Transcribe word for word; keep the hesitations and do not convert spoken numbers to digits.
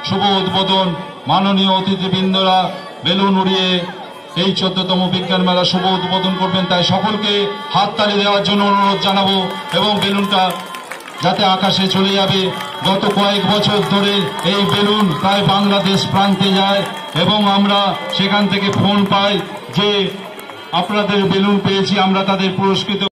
শুভ উদ্বোধন মাননীয় অতিথিবৃন্দরা বেলুন উড়িয়ে এই চোদ্দতম বিজ্ঞান মেলা শুভ উদ্বোধন করবেন। তাই সকলকে হাততালি দেওয়ার জন্য অনুরোধ জানাবো এবং বেলুনটা যাতে আকাশে চলে যাবে। গত কয়েক বছর ধরে এই বেলুন প্রায় বাংলাদেশ প্রান্তে যায় এবং আমরা সেখান থেকে ফোন পাই যে আপনাদের বেলুন পেয়েছি, আমরা তাদের পুরস্কৃত